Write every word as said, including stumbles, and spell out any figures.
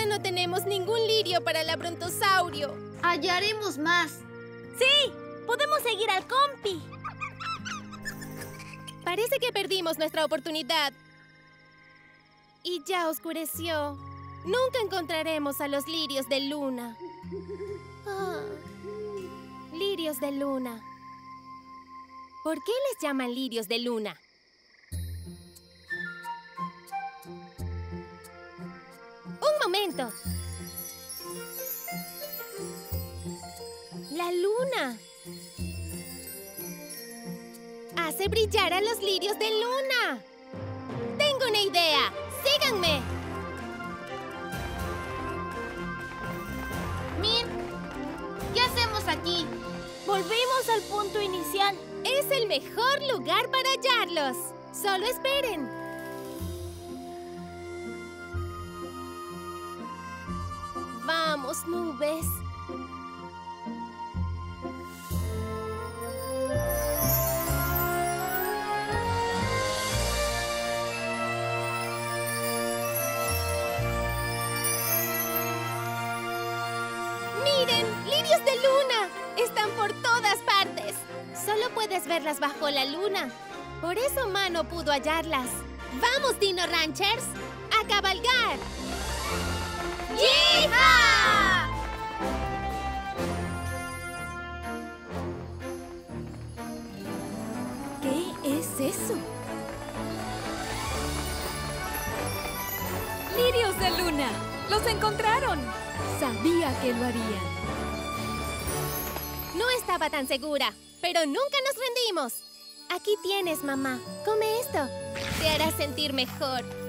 no tenemos ningún lirio para la brontosaurio. Hallaremos más. ¡Sí! ¡Podemos seguir al compi! Parece que perdimos nuestra oportunidad. Y ya oscureció. Nunca encontraremos a los lirios de luna. Ah, lirios de luna. ¿Por qué les llaman lirios de luna? ¡Un momento! ¡La luna! ¡Hace brillar a los lirios de luna! ¡Tengo una idea! ¡Síganme! Min, ¿qué hacemos aquí? Volvemos al punto inicial. ¡Es el mejor lugar para hallarlos! ¡Solo esperen! ¡Vamos, nubes! ¡Miren! ¡Lirios de luna! ¡Están por todas partes! Solo puedes verlas bajo la luna. Por eso Ma no pudo hallarlas. ¡Vamos, Dino Ranchers! ¡A cabalgar! ¡Yeehaw! ¿Qué es eso? ¡Lirios de luna! ¡Los encontraron! Sabía que lo harían. No estaba tan segura, pero nunca nos rendimos. Aquí tienes, mamá. Come esto. Te hará sentir mejor.